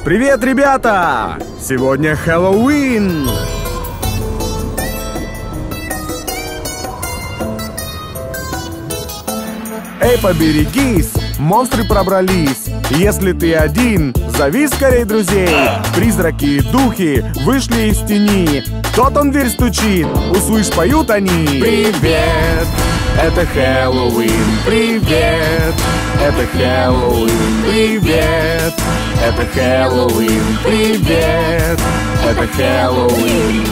Привет, ребята! Сегодня Хэллоуин! Эй, поберегись! Монстры пробрались! Если ты один, зови скорей друзей! Призраки и духи вышли из тени. Кто там в дверь стучит? Услышь, поют они! Привет! Это Хэллоуин! Привет! Это Хэллоуин! Привет! Это Хэллоуин! Привет! Это Хэллоуин!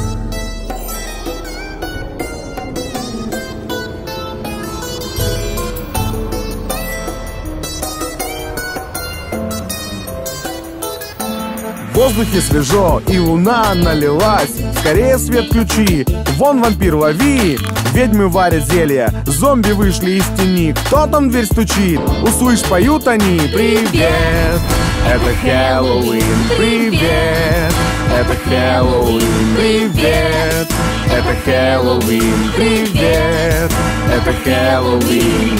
В воздухе свежо, и луна налилась. Скорее свет включи, вон вампир лови. Ведьмы варят зелья, зомби вышли из тени. Кто там в дверь стучит? Услышь, поют они. Привет, это Хэллоуин. Привет, это Хэллоуин. Привет, это Хэллоуин. Привет, это Хэллоуин.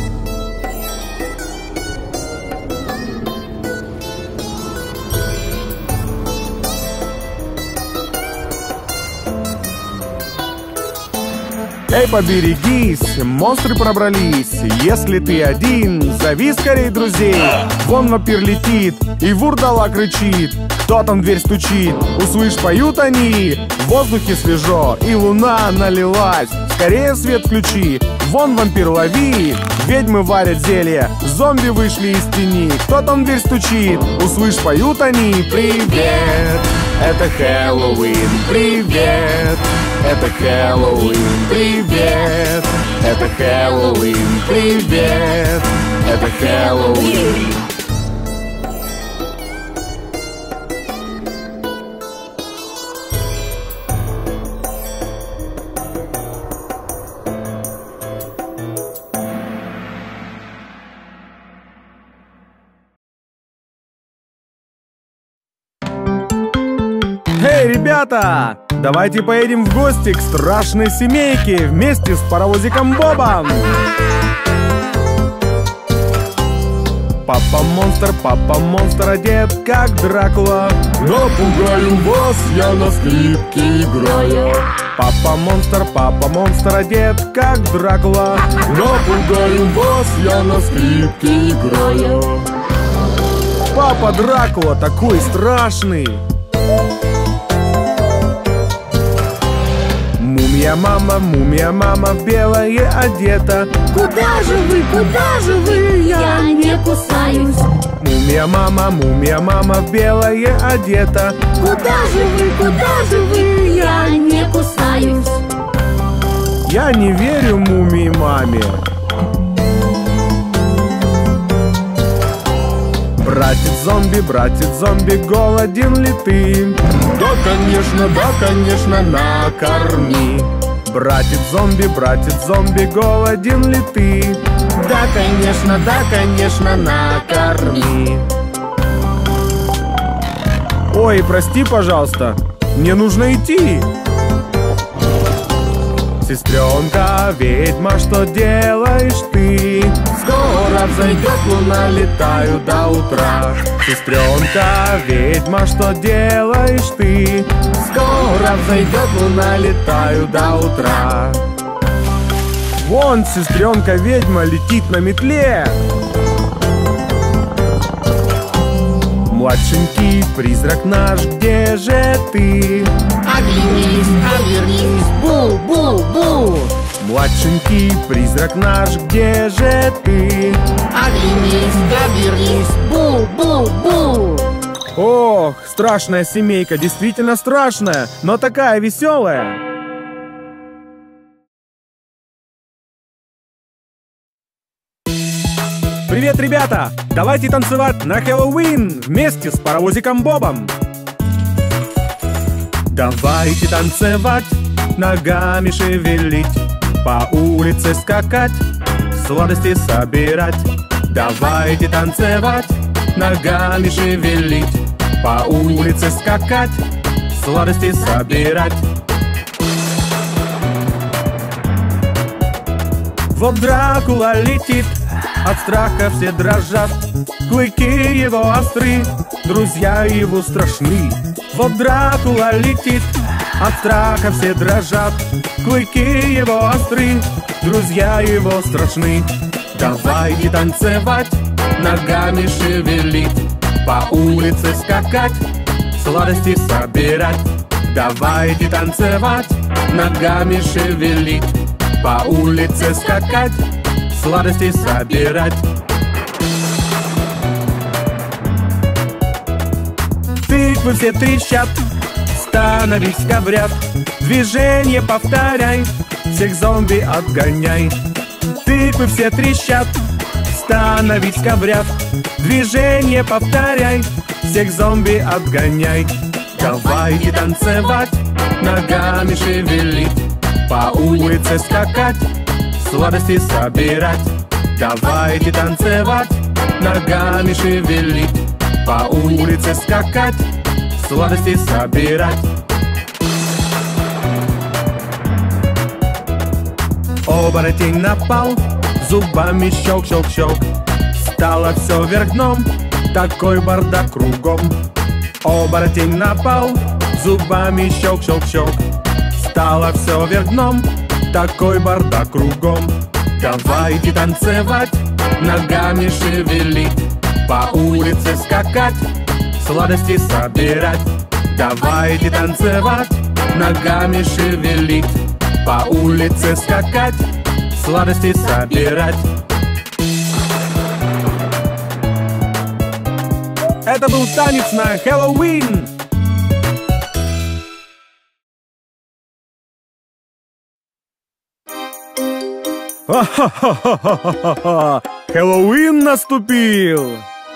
Эй, поберегись, монстры пробрались. Если ты один, зови скорей друзей. Вон вампир летит, и вурдалак кричит. Кто там в дверь стучит? Услышь, поют они. В воздухе свежо, и луна налилась. Скорее свет включи, вон вампир лови. Ведьмы варят зелья, зомби вышли из тени. Кто там в дверь стучит? Услышь, поют они. Привет, это Хэллоуин. Привет, это Хэллоуин. Привет, это Хэллоуин. Привет, это Хэллоуин. Эй, ребята! Давайте поедем в гости к страшной семейке вместе с паровозиком Бобом! Папа монстр одет как Дракула. Напугаю вас, я на скрипке играю. Папа монстр одет как Дракула. Напугаю вас, я на скрипке играю. Папа Дракула такой страшный. Мумия мама в белое одета. Куда же вы, я не кусаюсь. Мумия мама в белое одета. Куда же вы, я не кусаюсь. Я не верю мумии маме. Братец зомби, голоден ли ты? Да, конечно, накорми. Братец зомби, голоден ли ты? Да, конечно, накорми. Ой, прости, пожалуйста, мне нужно идти. Сестренка, ведьма, что делаешь ты? Скоро взойдет луна, летаю до утра. Сестренка, ведьма, что делаешь ты? Скоро взойдет луна, летаю до утра. Вон сестренка ведьма летит на метле. Младшенький призрак наш, где же ты? Оглянись, овернись, бу-бу-бу. Младшенький призрак наш, где же ты? Оглянись, овернись, бу-бу-бу. Ох, страшная семейка, действительно страшная, но такая веселая. Привет, ребята! Давайте танцевать на Хэллоуин вместе с паровозиком Бобом. Давайте танцевать, ногами шевелить, по улице скакать, сладости собирать. Давайте танцевать, ногами шевелить, по улице скакать, сладости собирать. Вот Дракула летит, от страха все дрожат. Клыки его остры, друзья его страшны. Вот Дракула летит, от страха все дрожат. Клыки его остры, друзья его страшны. Давайте танцевать, ногами шевелить, по улице скакать, сладости собирать. Давайте танцевать, ногами шевелить, по улице скакать, сладости собирать. Тыквы все трещат, становись коврят, движение повторяй, всех зомби отгоняй. Тыквы все трещат, становись коврят, движение повторяй, всех зомби отгоняй. Давайте танцевать, ногами шевелить, по улице скакать, сладости собирать. Давайте танцевать, ногами шевелить, по улице скакать, сладости собирать. Оборотень напал, зубами щелк-щелк-щелк, стало все вверх дном, такой бардак кругом. Оборотень напал, зубами щелк-щелк-щелк, стало все вверх дном, такой бардак кругом. Давайте танцевать, ногами шевелить, по улице скакать, сладости собирать. Давайте танцевать, ногами шевелить, по улице скакать, сладости собирать. Это был танец на Хэллоуин. Ха-ха-ха-ха-ха-ха! Хэллоуин наступил!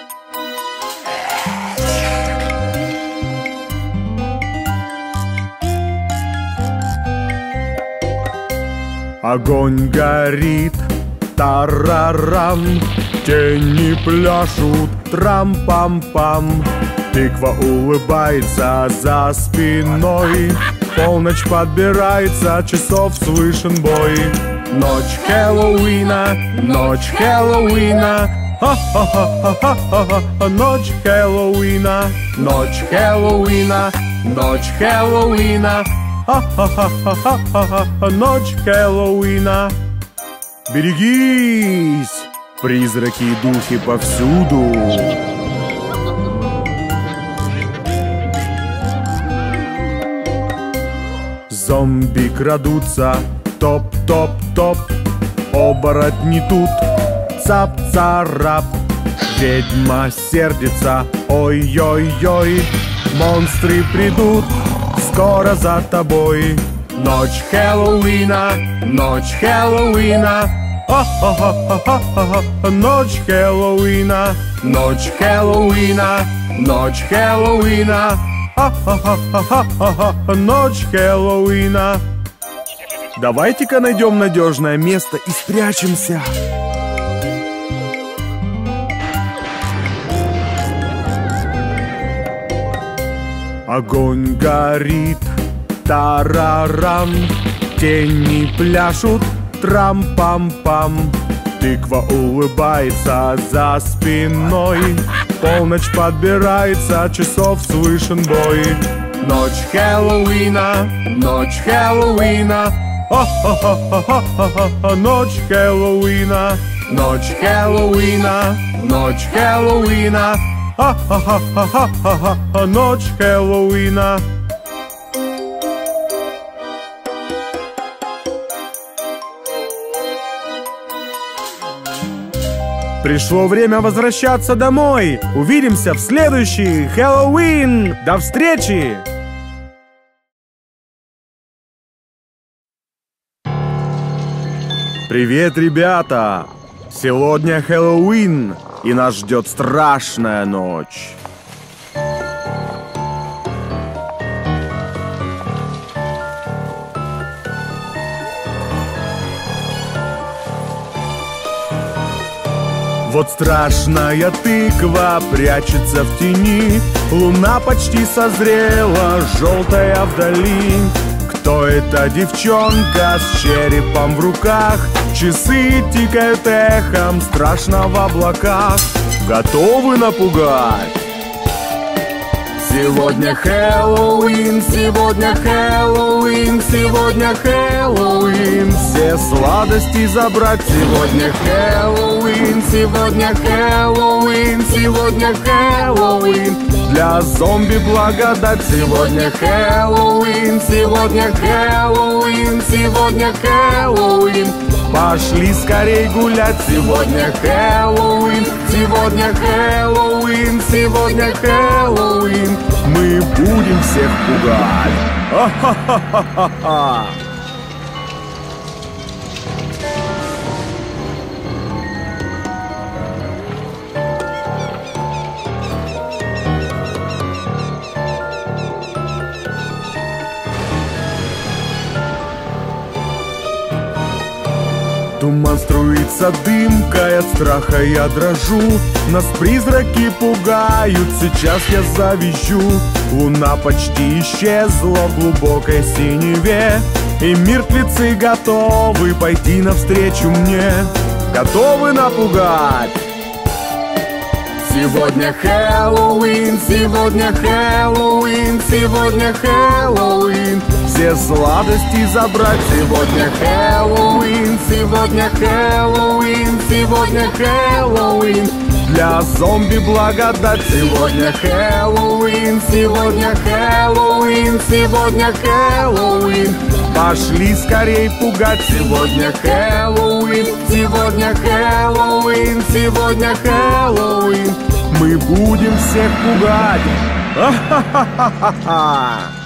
Огонь горит, тарарам, тени пляшут, трам-пам-пам. Тыква улыбается за спиной, полночь подбирается, часов слышен бой. Ночь Хэллоуина, ночь Хэллоуина, ха-ха-ха-ха-ха-ха, ночь Хэллоуина, ночь Хэллоуина, ночь Хэллоуина, ха-ха-ха-ха-ха-ха, ночь Хэллоуина. Берегись, призраки и духи повсюду. Зомби крадутся, топ-топ-топ, оборотни тут, цап-царап. Ведьма сердится, ой-ой-ой, монстры придут скоро за тобой. Ночь Хэллоуина, ночь Хэллоуина, ха-ха-ха-ха-ха-ха, ночь Хэллоуина, ночь Хэллоуина, ночь Хэллоуина, ха-ха-ха-ха-ха-ха, ночь Хэллоуина. Давайте-ка найдем надежное место и спрячемся. Огонь горит, тарарам, тени пляшут, трам-пам-пам. Тыква улыбается за спиной, полночь подбирается, часов слышен бой. Ночь Хэллоуина, ночь Хэллоуина, ха-ха-ха-ха-ха-ха, ночь Хэллоуина, ночь Хэллоуина, ночь Хэллоуина, ха-ха-ха-ха-ха-ха, ночь Хэллоуина. Пришло время возвращаться домой. Увидимся в следующий Хэллоуин. До встречи! Привет, ребята! Сегодня Хэллоуин, и нас ждет страшная ночь. Вот страшная тыква прячется в тени, луна почти созрела, желтая вдали. Кто эта девчонка с черепом в руках? Часы тикают эхом, страшно в облаках. Готовы напугать? Сегодня Хэллоуин, сегодня Хэллоуин, сегодня Хэллоуин. Все сладости забрать. Сегодня Хэллоуин, сегодня Хэллоуин, сегодня Хэллоуин. Для зомби благодать. Сегодня Хэллоуин, сегодня Хэллоуин, сегодня Хэллоуин. Пошли скорей гулять. Сегодня Хэллоуин, сегодня Хэллоуин, сегодня Хэллоуин. Мы будем всех пугать. Ха-ха-ха-ха-ха. Туман струится дымкой, от страха я дрожу. Нас призраки пугают, сейчас я завизжу. Луна почти исчезла в глубокой синеве, и мертвецы готовы пойти навстречу мне. Готовы напугать? Сегодня Хэллоуин, сегодня Хэллоуин, сегодня Хэллоуин. Все сладости забрать. Сегодня Хэллоуин, сегодня Хэллоуин, сегодня Хэллоуин. Для зомби благодать. Сегодня Хэллоуин, сегодня Хэллоуин, сегодня Хэллоуин. Пошли скорей пугать. Сегодня Хэллоуин, сегодня Хэллоуин, сегодня Хэллоуин. Мы будем всех пугать. Ха-ха-ха-ха-ха.